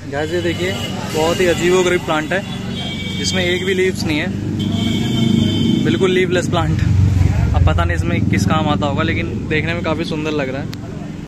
Guys ये देखिए बहुत ही अजीबोगरीब प्लांट है, जिसमें एक भी लीव्स नहीं है, बिल्कुल लीवलेस प्लांट। अब पता नहीं इसमें किस काम आता होगा, लेकिन देखने में काफ़ी सुंदर लग रहा है।